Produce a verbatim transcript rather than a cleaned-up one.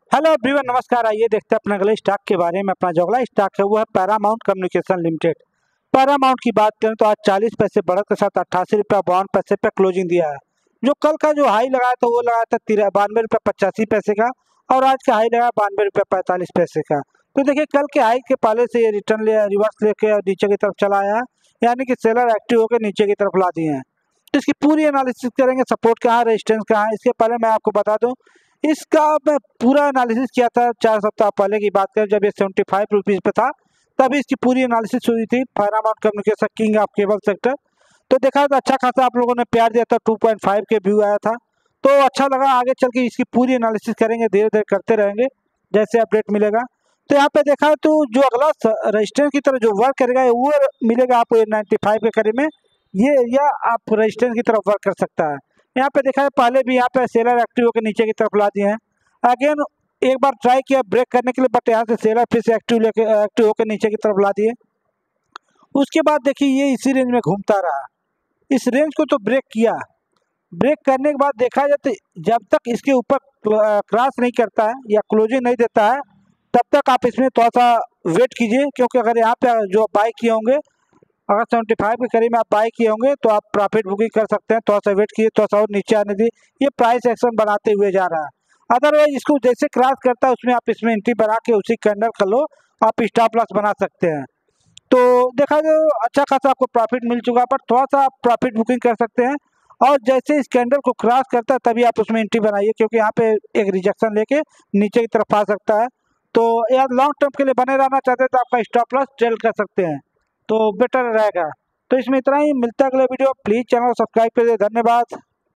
Hello everyone, नमस्कार। आइए देखते हैं अपने अगले स्टॉक के बारे में। अपना जो अगला स्टॉक है वो है पैरामाउंट कम्युनिकेशन लिमिटेड। पैरामाउंट की बात करें तो आज चालीस पैसे बढ़त के साथ अट्ठासी रुपया बावन पैसे पे क्लोजिंग दिया है। जो कल का जो हाई लगाया था वो लगाया था तिरा बानवे रुपया पचासी पैसे का, और आज का हाई लगाया बानवे रुपया पैंतालीस पैसे का। तो देखिए, कल के हाई के पहले से ये रिटर्न ले रिवर्स लेके नीचे की तरफ चला आया है, यानी कि सेलर एक्टिव होकर नीचे की तरफ ला दिए हैं। तो इसकी पूरी एनालिसिस करेंगे, सपोर्ट कहाँ है, रेजिस्टेंस कहाँ है। इसके पहले मैं आपको बता दूं, इसका मैं पूरा एनालिसिस किया था चार सप्ताह पहले की बात करें, जब ये सेवेंटी फाइव रुपीज़ पे था, तभी इसकी पूरी एनालिसिस हुई थी। Paramount communication king of cable sector. तो देखा तो अच्छा खासा आप लोगों ने प्यार दिया था, टू पॉइंट फाइव के व्यू आया था, तो अच्छा लगा। आगे चल के इसकी पूरी एनालिसिस करेंगे, धीरे धीरे करते रहेंगे जैसे अपडेट मिलेगा। तो यहाँ पे देखा तो जो अगला रजिस्टेंस की तरफ जो वर्क करेगा वो मिलेगा आपको नाइन्टी फाइव के करीब में। ये एरिया आप रजिस्टेंस की तरफ वर्क कर सकता है। यहाँ पे देखा है पहले भी यहाँ पे सेलर एक्टिव होकर नीचे की तरफ ला दिए हैं। अगेन एक बार ट्राई किया ब्रेक करने के लिए, बट यहाँ से सेलर फिर से एक्टिव लेके एक्टिव होकर नीचे की तरफ ला दिए। उसके बाद देखिए ये इसी रेंज में घूमता रहा, इस रेंज को तो ब्रेक किया। ब्रेक करने के बाद देखा जाए तो जब तक इसके ऊपर क्रॉस नहीं करता है या क्लोजिंग नहीं देता है, तब तक आप इसमें थोड़ा सा वेट कीजिए, क्योंकि अगर यहाँ पे जो बाई किए होंगे, अगर सेवेंटी फाइव के करीब में आप बाई किए होंगे तो आप प्रॉफिट बुकिंग कर सकते हैं। थोड़ा सा वेट कीजिए, थोड़ा सा और नीचे आने दीजिए। ये प्राइस एक्शन बढ़ाते हुए जा रहा है। अदरवाइज इसको जैसे क्रॉस करता है उसमें आप इसमें एंट्री बना के उसी कैंडल कर लो, आप स्टॉप लॉस बना सकते हैं। तो देखा जो अच्छा खासा आपको प्रॉफिट मिल चुका, पर थोड़ा सा आप प्रॉफिट बुकिंग कर सकते हैं। और जैसे इस कैंडल को क्रॉस करता है तभी आप उसमें एंट्री बनाइए, क्योंकि यहाँ पे एक रिजेक्शन लेके नीचे की तरफ आ सकता है। तो यार लॉन्ग टर्म के लिए बने रहना चाहते हैं तो आपका स्टॉप लॉस ट्रेल कर सकते हैं, तो बेटर रहेगा। तो इसमें इतना ही, मिलता है अगले वीडियो। प्लीज़ चैनल सब्सक्राइब करिए। धन्यवाद।